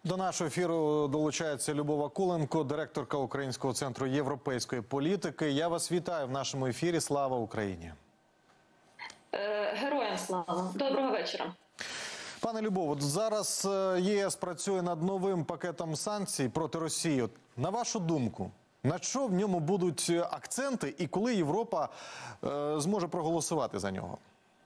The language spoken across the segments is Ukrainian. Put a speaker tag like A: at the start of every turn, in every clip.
A: До нашого ефіру долучається Любов Акуленко, директорка Українського центру європейської політики. Я вас вітаю в нашому ефірі. Слава Україні!
B: Героям слава! Доброго вечора!
A: Пане Любов, от зараз ЄС працює над новим пакетом санкцій проти Росії. На вашу думку, на що в ньому будуть акценти і коли Європа зможе проголосувати за нього?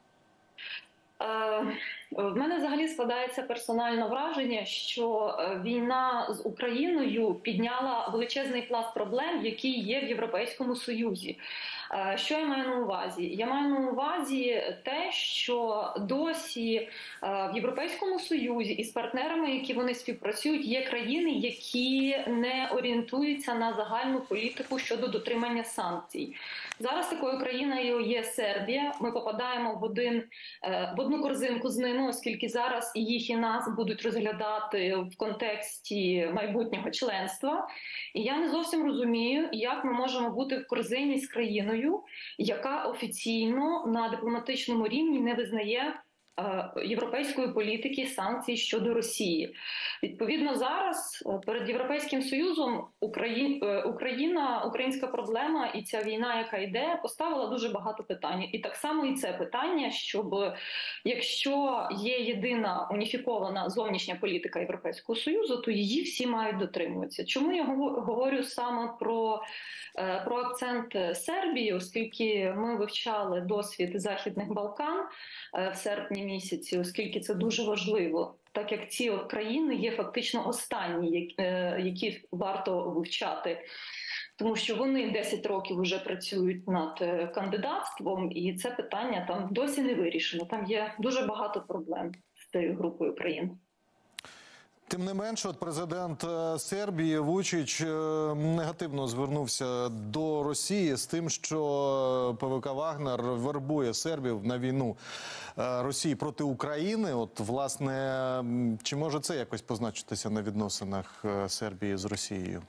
B: В мене взагалі складається персональне враження, що війна з Україною підняла величезний пласт проблем, які є в Європейському Союзі. Що я маю на увазі? Я маю на увазі те, що досі в Європейському Союзі із партнерами, які вони співпрацюють, є країни, які не орієнтуються на загальну політику щодо дотримання санкцій. Зараз такою країною є Сербія. Ми попадаємо в одну корзинку з ними, оскільки зараз і їх, і нас будуть розглядати в контексті майбутнього членства. І я не зовсім розумію, як ми можемо бути в корзині з країною, яка офіційно на дипломатичному рівні не визнає європейської політики санкцій щодо Росії. Відповідно, зараз перед Європейським Союзом українська проблема і ця війна, яка йде, поставила дуже багато питань. І так само і це питання, щоб якщо є єдина уніфікована зовнішня політика Європейського Союзу, то її всі мають дотримуватися. Чому я говорю саме про акцент Сербії, оскільки ми вивчали досвід Західних Балкан в серпні місяці, оскільки це дуже важливо, так як ці країни є фактично останні, які варто вивчати. Тому що вони 10 років вже працюють над кандидатством, і це питання там досі не вирішено. Там є дуже багато проблем з цією групою країн.
A: Тим не менше, от президент Сербії Вучич негативно звернувся до Росії з тим, що ПВК «Вагнер» вербує сербів на війну Росії проти України. От, власне, чи може це якось позначитися на відносинах Сербії з Росією?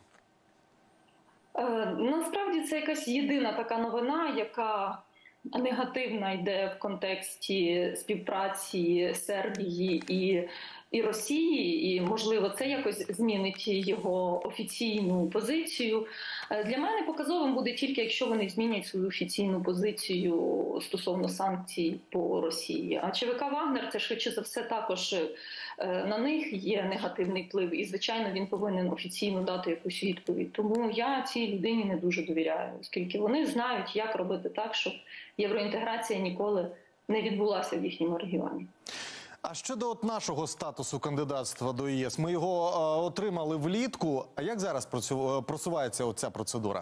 B: Насправді це якась єдина така новина, яка негативна йде в контексті співпраці Сербії і Росії, і, можливо, це якось змінить його офіційну позицію. Для мене показовим буде тільки, якщо вони змінять свою офіційну позицію стосовно санкцій по Росії. А ЧВК «Вагнер» – це, швидше за все, також на них є негативний вплив, і, звичайно, він повинен офіційно дати якусь відповідь. Тому я цій людині не дуже довіряю, оскільки вони знають, як робити так, щоб євроінтеграція ніколи не відбулася в їхньому регіоні.
A: А щодо нашого статусу кандидатства до ЄС, ми його отримали влітку. А як зараз просувається оця процедура?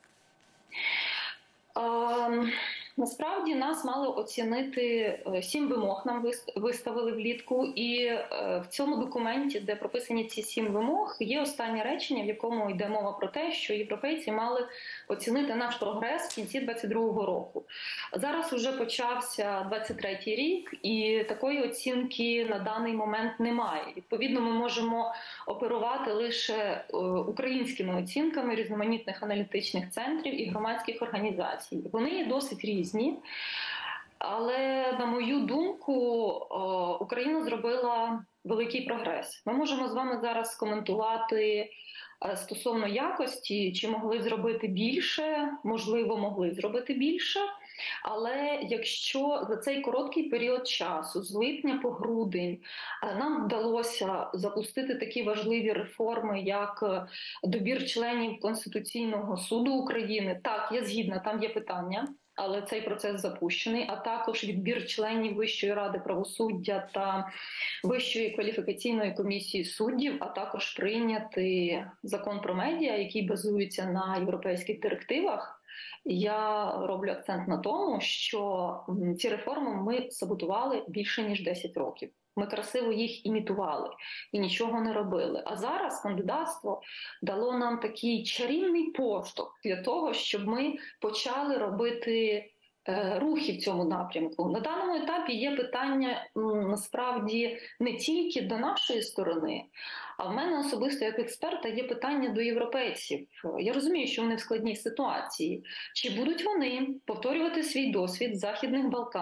B: Насправді нас мали оцінити 7 вимог, нам виставили влітку, і в цьому документі, де прописані ці 7 вимог, є останнє речення, в якому йде мова про те, що європейці мали оцінити наш прогрес в кінці 2022 року. Зараз вже почався 2023 рік, і такої оцінки на даний момент немає. Відповідно, ми можемо оперувати лише українськими оцінками різноманітних аналітичних центрів і громадських організацій. Вони є досить різні, але, на мою думку, Україна зробила великий прогрес. Ми можемо з вами зараз коментувати стосовно якості, чи могли зробити більше, можливо, могли зробити більше, але якщо за цей короткий період часу, з липня по грудень, нам вдалося запустити такі важливі реформи, як добір членів Конституційного суду України, так, я згідна, там є питання, але цей процес запущений, а також відбір членів Вищої ради правосуддя та Вищої кваліфікаційної комісії суддів, а також прийняти закон про медіа, який базується на європейських директивах. Я роблю акцент на тому, що ці реформи ми саботували більше ніж 10 років. Ми красиво їх імітували і нічого не робили. А зараз кандидатство дало нам такий чарівний поштовх для того, щоб ми почали робити рухи в цьому напрямку. На даному етапі є питання, насправді, не тільки до нашої сторони, а в мене особисто як експерта є питання до європейців. Я розумію, що вони в складній ситуації. Чи будуть вони повторювати свій досвід Західних Балкан,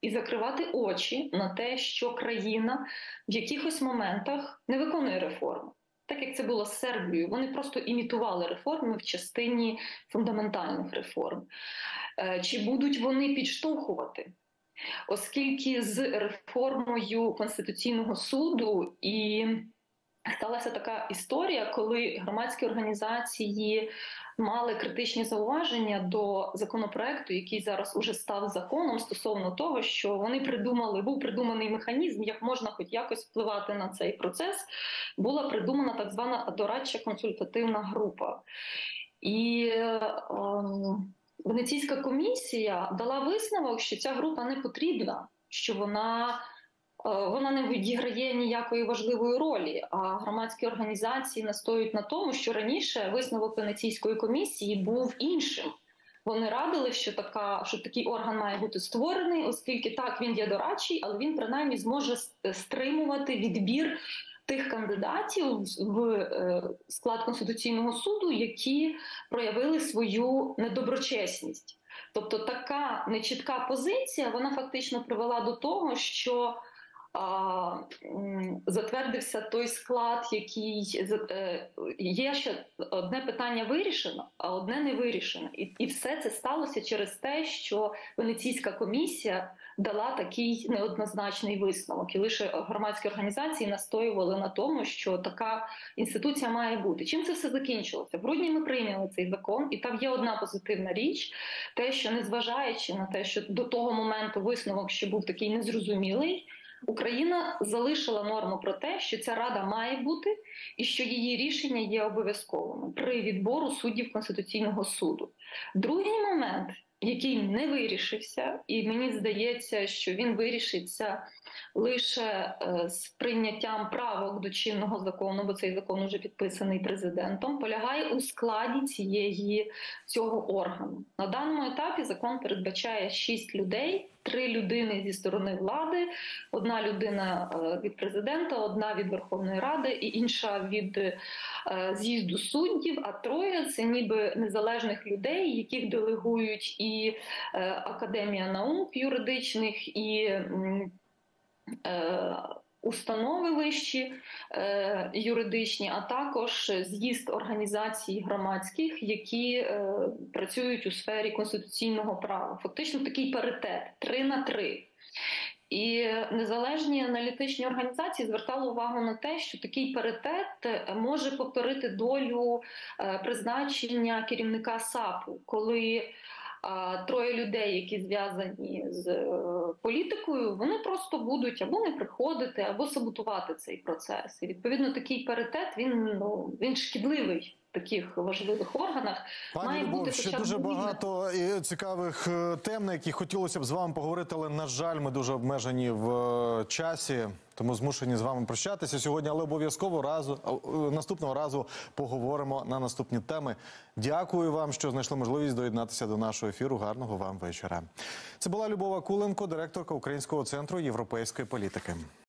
B: і закривати очі на те, що країна в якихось моментах не виконує реформи. Так як це було з Сербією, вони просто імітували реформи в частині фундаментальних реформ. Чи будуть вони підштовхувати? Оскільки з реформою Конституційного суду і сталася така історія, коли громадські організації мали критичні зауваження до законопроекту, який зараз уже став законом, стосовно того, що вони був придуманий механізм, як можна хоч якось впливати на цей процес, була придумана так звана дорадча консультативна група. І Венеційська комісія дала висновок, що ця група не потрібна, що вона не відіграє ніякої важливої ролі, а громадські організації настоюють на тому, що раніше висновок Венеційської комісії був іншим. Вони радили, що такий орган має бути створений, оскільки так, він є дорадчий, але він принаймні зможе стримувати відбір тих кандидатів в склад Конституційного суду, які проявили свою недоброчесність. Тобто така нечітка позиція, вона фактично привела до того, що затвердився той склад, який є ще одне питання вирішено, а одне не вирішено. І все це сталося через те, що Венеційська комісія дала такий неоднозначний висновок. І лише громадські організації настоювали на тому, що така інституція має бути. Чим це все закінчилося? В грудні ми прийняли цей закон, і там є одна позитивна річ, те, що незважаючи на те, що до того моменту висновок ще був такий незрозумілий, Україна залишила норму про те, що ця рада має бути і що її рішення є обов'язковими при відбору суддів Конституційного суду. Другий момент, який не вирішився, і мені здається, що він вирішиться лише з прийняттям правок до чинного закону, бо цей закон вже підписаний президентом, полягає у складі цього органу. На даному етапі закон передбачає 6 людей, 3 людини зі сторони влади, 1 людина від президента, 1 від Верховної Ради і інша від з'їзду суддів, а 3 – це ніби незалежних людей, яких делегують і Академія наук юридичних, і установи вищі юридичні, а також з'їзд організацій громадських, які працюють у сфері конституційного права. Фактично такий паритет – 3 на 3. І незалежні аналітичні організації звертали увагу на те, що такий паритет може повторити долю призначення керівника САПу, коли 3 людей, які зв'язані з політикою, вони просто будуть або не приходити, або саботувати цей процес. І, відповідно, такий паритет, він шкідливий в таких важливих органах.
A: Пані Любов, ще дуже багато і цікавих тем, на які хотілося б з вами поговорити, але, на жаль, ми дуже обмежені в часі, тому змушені з вами прощатися сьогодні, але обов'язково наступного разу поговоримо на наступні теми. Дякую вам, що знайшли можливість доєднатися до нашого ефіру. Гарного вам вечора. Це була Любов Акуленко, директорка Українського центру європейської політики.